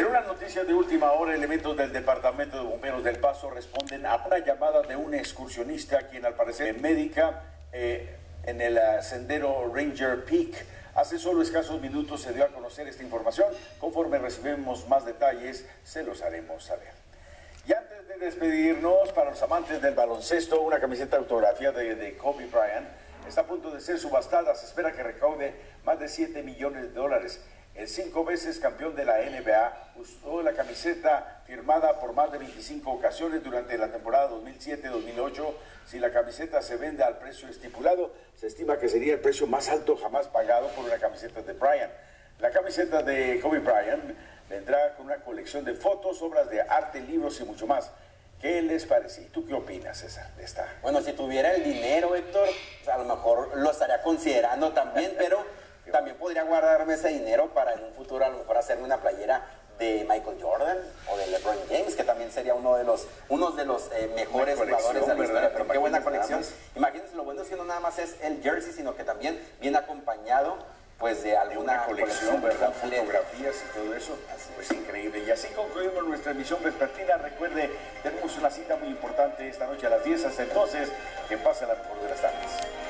una noticia de última hora, elementos del Departamento de Bomberos del Paso responden a una llamada de un excursionista quien al parecer médica en el sendero Ranger Peak. Hace solo escasos minutos se dio a conocer esta información. Conforme recibimos más detalles, se los haremos saber. Y antes de despedirnos, para los amantes del baloncesto, una camiseta autografiada de Kobe Bryant está a punto de ser subastada. Se espera que recaude más de $7 millones. El 5 veces campeón de la NBA usó la camiseta firmada por más de 25 ocasiones durante la temporada 2007-2008. Si la camiseta se vende al precio estipulado, se estima que sería el precio más alto jamás pagado por una camiseta de Bryant. La camiseta de Kobe Bryant vendrá con una colección de fotos, obras de arte, libros y mucho más. ¿Qué les parece? ¿Y tú qué opinas, César, de esta? Bueno, si tuviera el dinero, Héctor, a lo mejor lo estaría considerando también, pero también podría guardarme ese dinero para en un futuro a lo mejor hacerme una playera de Michael Jordan o de LeBron James, que también sería uno de los mejores jugadores de la historia. Pero qué buena colección. Imagínense, lo bueno es que no nada más es el jersey, sino que también viene acompañado pues de alguna colección, ¿verdad? Fotografías y todo eso. Pues increíble. Y así concluimos nuestra emisión vespertina. Recuerde, tenemos una cita muy importante esta noche a las 10. Hasta entonces, que pasen las mejor de las tardes.